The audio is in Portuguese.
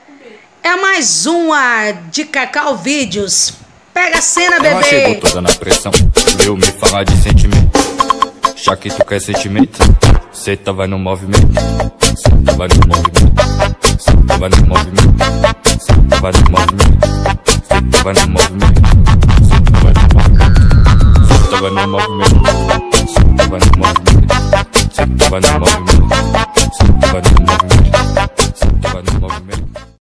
É mais uma de Cacau Vídeos. Pega a cena, bebê. Ela chegou toda na pressão, veio me falar de sentimento. Já que tu quer sentimento, cê vai no movimento. Cê vai no movimento. Cê vai no movimento. Cê vai no movimento. Cê vai no movimento. Cê vai no movimento. Cê vai no movimento. Cê vai no movimento. Cê vai no movimento. Cê vai no movimento. Cê vai no movimento.